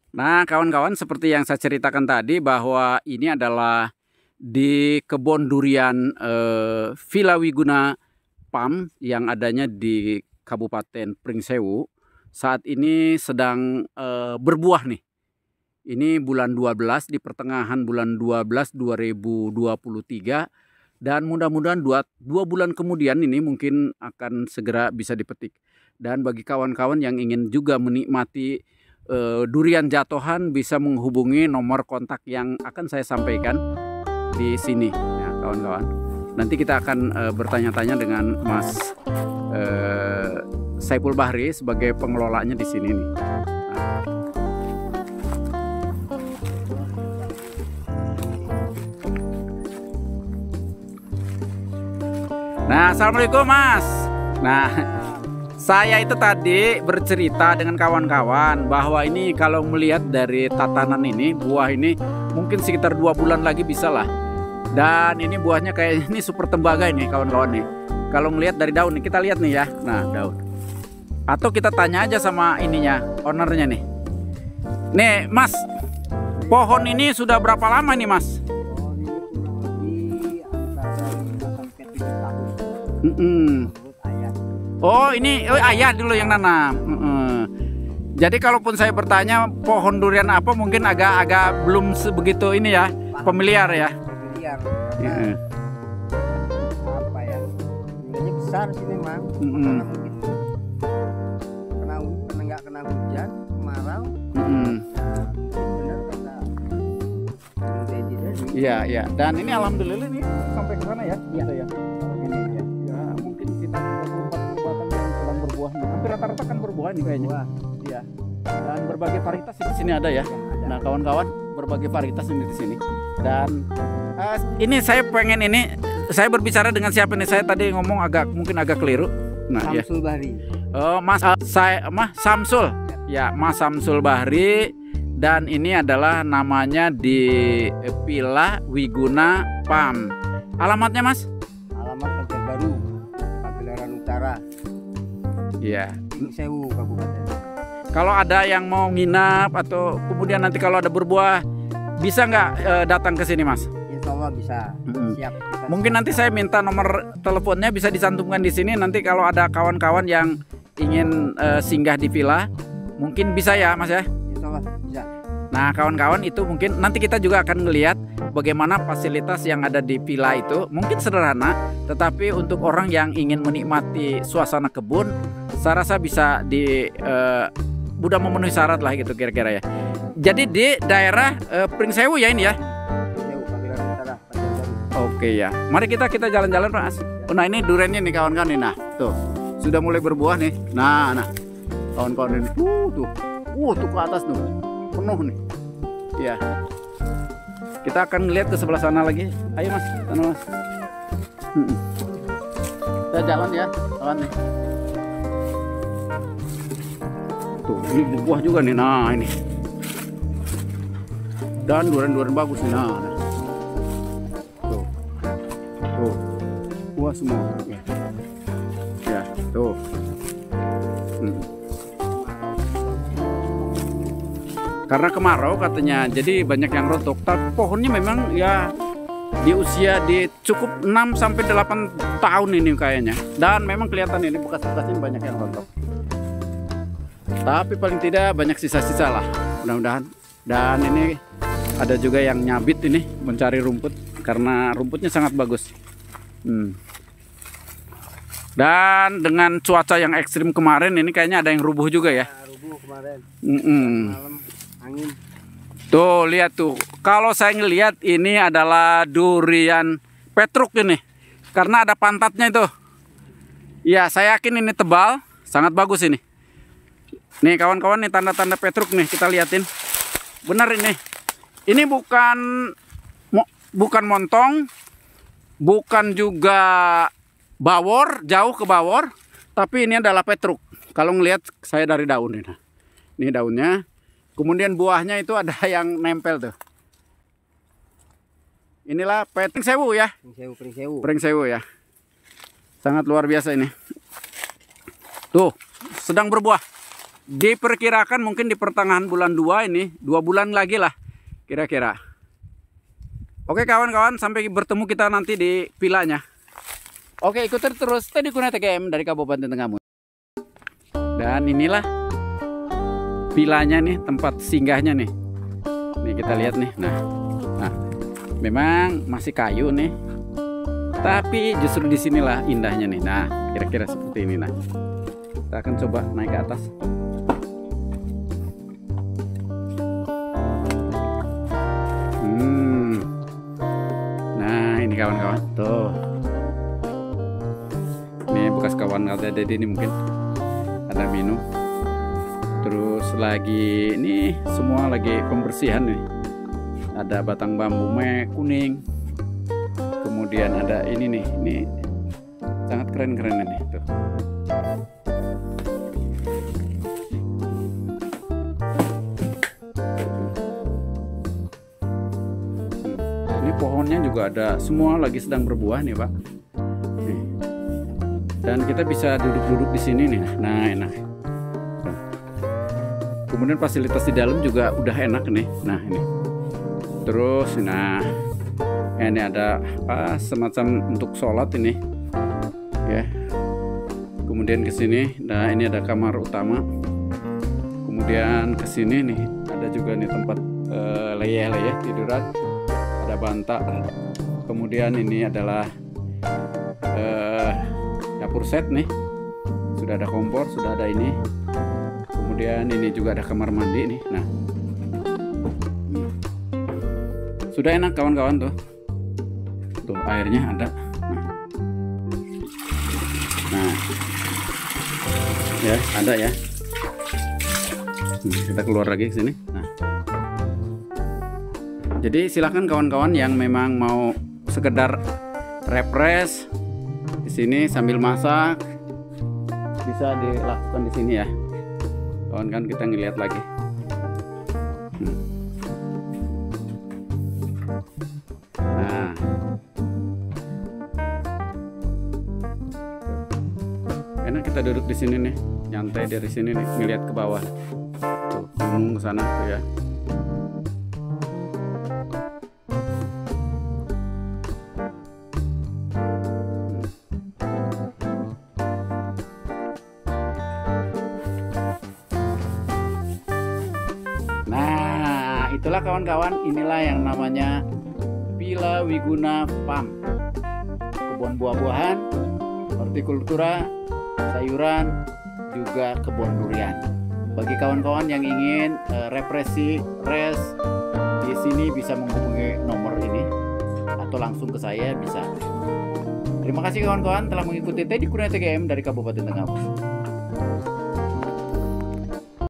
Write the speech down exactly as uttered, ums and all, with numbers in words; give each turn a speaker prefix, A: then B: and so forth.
A: Nah, kawan-kawan, seperti yang saya ceritakan tadi bahwa ini adalah di kebun durian eh, Villa Wiguna Pam yang adanya di Kabupaten Pringsewu. Saat ini sedang eh, berbuah nih. Ini bulan dua belas, di pertengahan bulan dua belas dua ribu dua puluh tiga, dan mudah-mudahan dua, dua bulan kemudian ini mungkin akan segera bisa dipetik. Dan bagi kawan-kawan yang ingin juga menikmati uh, durian jatohan, bisa menghubungi nomor kontak yang akan saya sampaikan di sini ya kawan-kawan. Nanti kita akan uh, bertanya-tanya dengan Mas uh, Saiful Bahri sebagai pengelolanya di sini nih. Nah, assalamualaikum Mas. Nah, saya itu tadi bercerita dengan kawan-kawan bahwa ini kalau melihat dari tatanan ini, buah ini mungkin sekitar dua bulan lagi bisa lah. Dan ini buahnya kayak ini super tembaga ini kawan-kawan nih. Kalau melihat dari daun nih, kita lihat nih ya. Nah, daun. Atau kita tanya aja sama ininya, ownernya nih. Nih, Mas, pohon ini sudah berapa lama nih, Mas? Mm -mm. Oh, ini oh, ayah dulu yang nanam. Mm -mm. Jadi kalaupun saya bertanya pohon durian apa, mungkin agak-agak belum sebegitu ini ya, familiar ya.
B: Familiar.
A: Mm -mm.
B: Apa ya? Nilainya besar sih memang.
A: Mm -mm.
B: Kena kena nggak kena hujan, kemarau.
A: Mm -mm.
B: Benar kata.
A: Iya, iya. Dan ini alhamdulillah nih sampai ke sana ya.
B: Iya.
A: Gitu ya. Hampir rata-rata kan berbuah nih kayaknya. Iya. Dan berbagai varietas di sini ada ya. Nah, kawan-kawan, berbagai varietas ini di sini. Dan uh, ini saya pengen ini saya berbicara dengan siapa nih? Saya tadi ngomong agak mungkin agak keliru. Nah,
B: Samsul
A: ya.
B: Bahri.
A: Oh, Mas uh, saya Mas Samsul. Ya, Mas Samsul Bahri, dan ini adalah namanya di Villa Wiguna Pam. Alamatnya, Mas?
B: Alamat Banjarbaru, Pagelaran Utara.
A: Iya.
B: Pringsewu Kabupaten.
A: Kalau ada yang mau nginap atau kemudian nanti kalau ada berbuah, bisa nggak e, datang ke sini, Mas?
B: Insya Allah bisa.
A: Hmm.
B: Siap. Kita
A: Mungkin
B: siap.
A: nanti saya minta nomor teleponnya bisa disantumkan di sini. Nanti kalau ada kawan-kawan yang ingin e, singgah di villa, mungkin bisa ya, Mas ya.
B: Insya Allah bisa.
A: Nah, kawan-kawan, itu mungkin nanti kita juga akan melihat bagaimana fasilitas yang ada di villa itu. Mungkin sederhana, tetapi untuk orang yang ingin menikmati suasana kebun, saya rasa bisa di uh, udah memenuhi syarat lah gitu kira-kira ya. Jadi di daerah uh, Pringsewu ya ini ya.
B: Pringsewu Pagelaran Utara, Banjarbaru.
A: Oke ya. Mari kita kita jalan-jalan, Mas. Oh, nah ini duriannya nih kawan-kawan nih. Nah, tuh. Sudah mulai berbuah nih. Nah, nah. Kawan-kawan ini. Uh, tuh. Uh, tuh ke atas tuh. Penuh nih. Iya. Kita akan lihat ke sebelah sana lagi. Ayo, Mas. Sana, Mas. Hmm. Kita jalan ya, kawan nih. Tuh, ini berbuah juga nih. Nah, ini. Dan durian-durian bagus nih. Nah, nah. Tuh. Tuh. Buah semua. Ya, ya tuh. Hmm. Karena kemarau katanya, jadi banyak yang rontok. Tapi pohonnya memang ya di usia di cukup enam sampai delapan tahun ini kayaknya. Dan memang kelihatan ini bekas-bekasnya banyak yang rontok. Tapi paling tidak banyak sisa-sisa lah, mudah-mudahan. Dan ini ada juga yang nyabit ini mencari rumput karena rumputnya sangat bagus. Hmm. Dan dengan cuaca yang ekstrim kemarin ini kayaknya ada yang rubuh juga ya.
B: Nah, rubuh kemarin.
A: Mm -mm.
B: Malam angin.
A: Tuh lihat tuh. Kalau saya ngelihat ini adalah durian petruk ini, karena ada pantatnya itu. Ya, saya yakin ini tebal, sangat bagus ini. Nih kawan-kawan, nih tanda-tanda petruk nih kita liatin. Benar ini. Ini bukan mo, bukan montong, bukan juga bawor, jauh ke bawor, tapi ini adalah petruk. Kalau ngelihat saya dari daun ini. Nah, ini daunnya. Kemudian buahnya itu ada yang nempel tuh. Inilah Pringsewu ya.
B: Pringsewu, Pringsewu.
A: Pringsewu ya. Sangat luar biasa ini. Tuh, sedang berbuah. Diperkirakan mungkin di pertengahan bulan dua ini, dua bulan lagi lah kira-kira. Oke kawan-kawan, sampai bertemu kita nanti di vilanya. Oke, ikuti terus Teddy Kurnia T G M dari Kabupaten Tengahmus. Dan inilah vilanya nih, tempat singgahnya nih. Nih kita lihat nih. Nah, nah memang masih kayu nih. Tapi justru disinilah indahnya nih. Nah, kira-kira seperti ini. Nah, kita akan coba naik ke atas. Hmm. Nah, ini kawan-kawan. Tuh. Ini bekas kawan ada Dedi ini mungkin ada minum. Terus lagi ini semua lagi pembersihan nih. Ada batang bambu me kuning. Kemudian ada ini nih, ini sangat keren-keren ini tuh. Ini pohonnya juga ada, semua lagi sedang berbuah nih Pak. Nih. Dan kita bisa duduk-duduk di sini nih. Nah enak. Kemudian fasilitas di dalam juga udah enak nih. Nah ini. Terus, nah ini ada apa semacam untuk sholat ini ya. Kemudian ke sini, nah ini ada kamar utama. Kemudian ke sini nih ada juga nih tempat uh, leyeh-leyeh tiduran, ada bantal. Kemudian ini adalah uh, dapur set nih, sudah ada kompor, sudah ada ini. Kemudian ini juga ada kamar mandi nih. Nah sudah enak kawan-kawan tuh. Tuh airnya ada. Nah, nah. Ya ada ya. Hmm, kita keluar lagi ke sini. Nah, jadi silakan kawan-kawan yang memang mau sekedar refresh di sini sambil masak bisa dilakukan di sini ya. Kawan-kawan kita ngeliat lagi. Hmm. Nah. Enak kita duduk di sini nih, nyantai dari sini nih, ngelihat ke bawah. Tuh, gunung ke sana tuh ya. Nah, itulah kawan-kawan, inilah yang namanya Villa Wiguna Farm. Kebun buah-buahan, hortikultura, sayuran, juga kebun durian. Bagi kawan-kawan yang ingin uh, represi, rest di sini bisa menghubungi nomor ini atau langsung ke saya bisa. Terima kasih kawan-kawan telah mengikuti Teddy Kurnia T G M dari Kabupaten Tengahmus.